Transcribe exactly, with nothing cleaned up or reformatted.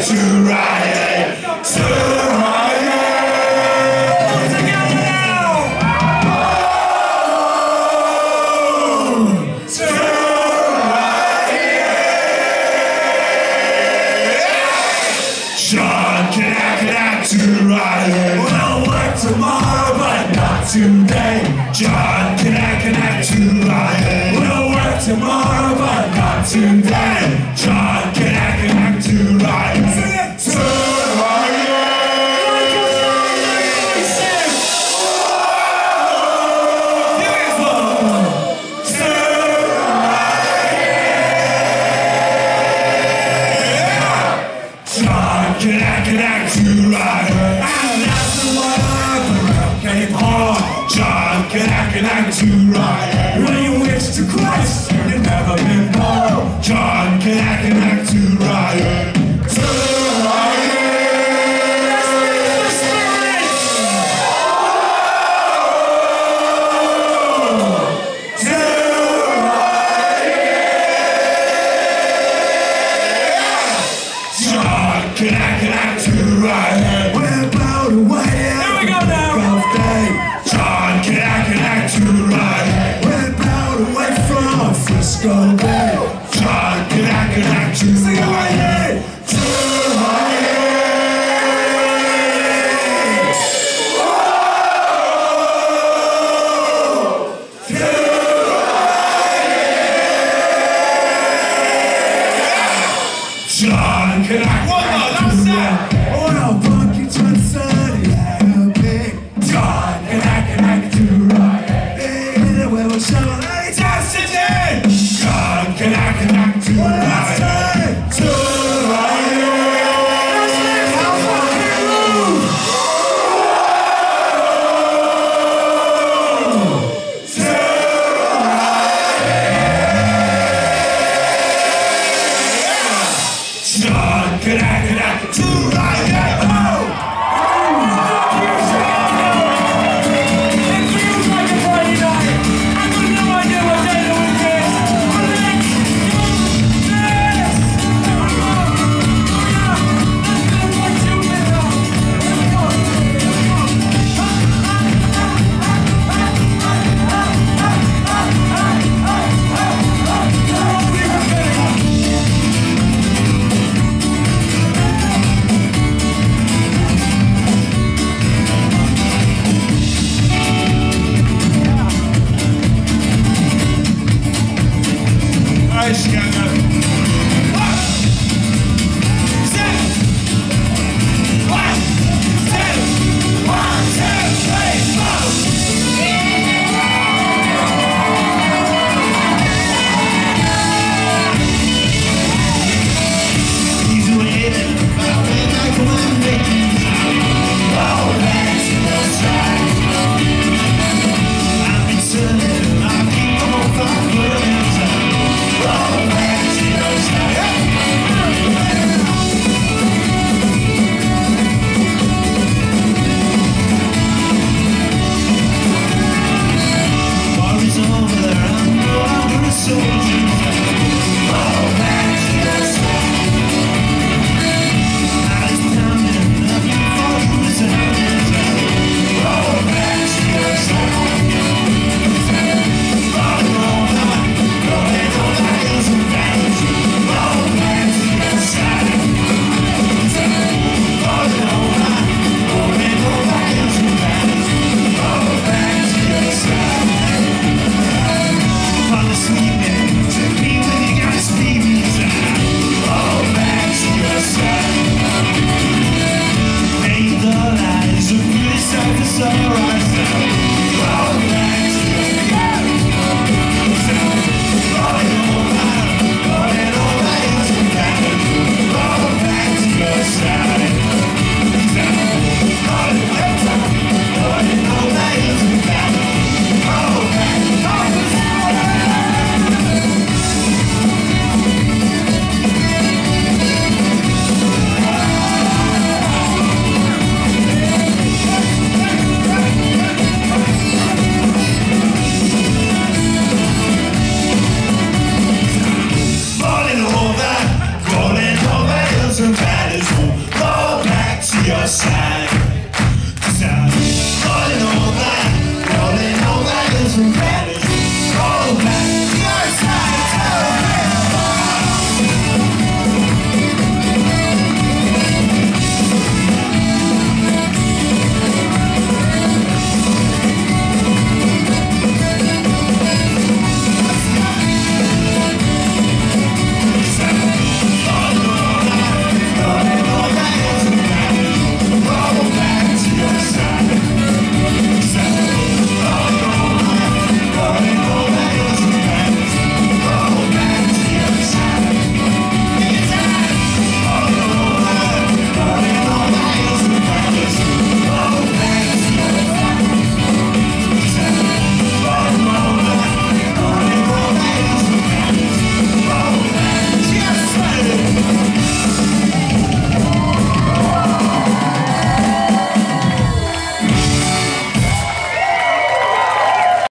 to riot, to riot. All together now. Oh, to riot. John, can I, can I to riot? We'll work tomorrow, but not today. John, can I, can I to riot? We'll work tomorrow, but not today. John, can I, can I to riot? To riot. Can I connect to riot? And that's the water the world came home. John, can I connect to riot? When you wish to Christ, you've never been born. John, can I connect to riot? To riot. Can I, can I to riot? We're blown away. Here we go now. Birthday. John, can I, can I to riot? We're blown away from Frisco Bay. John, can I, can I to riot? To riot. Oh, to riot. John, can I? John, can I, can I, to riot? Oh! It feels like a Friday night. I've got no idea what day the week is. But let's do this! Oh yeah! Let's go for two minutes. Let's go! Let's go! side.